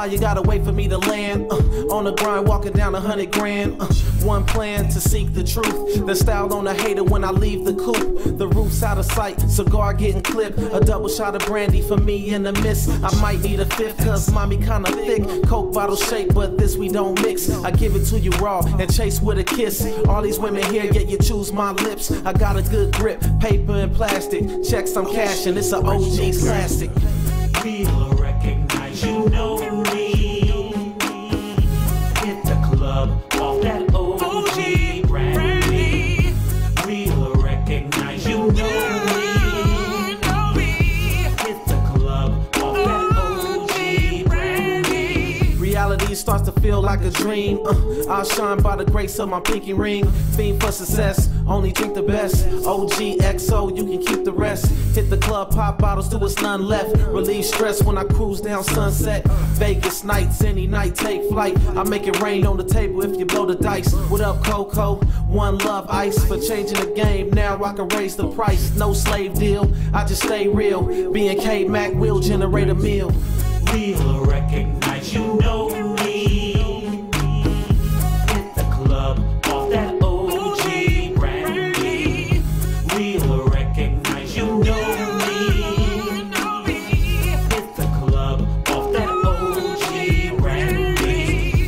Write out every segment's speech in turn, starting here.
why you gotta wait for me to land. On the grind, walking down 100 grand. One plan to seek the truth. The style on a hater when I leave the coupe. The roof's out of sight, cigar getting clipped. A double shot of brandy for me in the mist. I might need a fifth, cause mommy kinda thick. Coke bottle shape, but this we don't mix. I give it to you raw and chase with a kiss. All these women here, yet you choose my lips. I got a good grip, paper and plastic. Checks I'm cashing, it's an OG classic. People recognize you know me. Hit the club off that OG brandy. We'll recognize you know me. Hit the club off that OG brandy. Reality starts to feel like a dream. I'll shine by the grace of my pinky ring. Fiend for success, only drink the best. OG XO, you can keep the rest. Hit the club, pop bottles till there's none left. Relieve stress when I cruise down Sunset. Vegas nights, any night, take flight. I make it rain on the table if you blow the dice. What up, Coco? One love, ice for changing the game. Now I can raise the price. No slave deal, I just stay real. B&K Mac will generate a meal. We'll recognize you know me. Hit the club off that OG brandy. We'll recognize you know me. Hit the club off that OG brandy.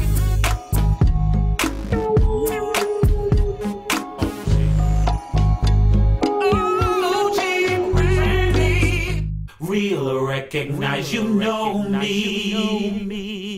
OG brandy. We'll recognize you know me.